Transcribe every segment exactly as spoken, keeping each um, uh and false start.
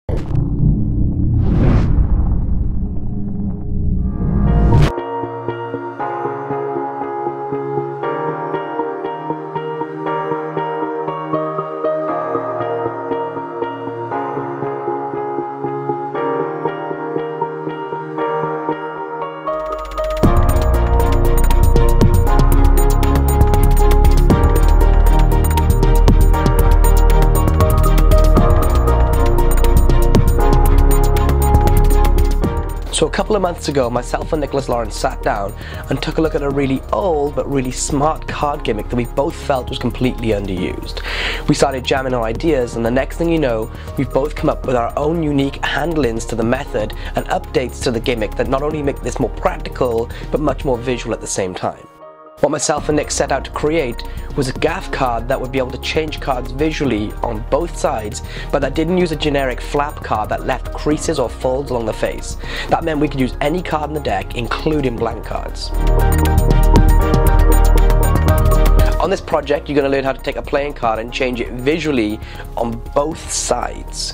So a couple of months ago, myself and Nicholas Lawrence sat down and took a look at a really old but really smart card gimmick that we both felt was completely underused. We started jamming our ideas, and the next thing you know, we've both come up with our own unique handle-ins to the method and updates to the gimmick that not only make this more practical, but much more visual at the same time. What myself and Nick set out to create was a gaff card that would be able to change cards visually on both sides, but that didn't use a generic flap card that left creases or folds along the face. That meant we could use any card in the deck, including blank cards. On this project, you're going to learn how to take a playing card and change it visually on both sides.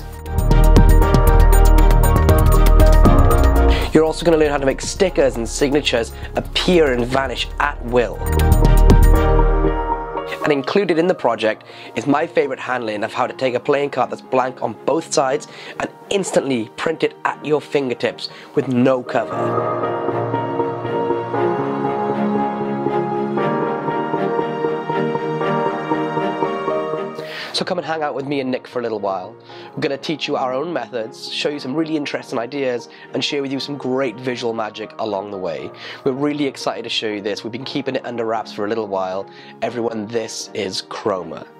You're also going to learn how to make stickers and signatures appear and vanish at will. And included in the project is my favourite handling of how to take a playing card that's blank on both sides and instantly print it at your fingertips with no cover. So come and hang out with me and Nick for a little while. We're going to teach you our own methods, show you some really interesting ideas, and share with you some great visual magic along the way. We're really excited to show you this. We've been keeping it under wraps for a little while. Everyone, this is Chroma.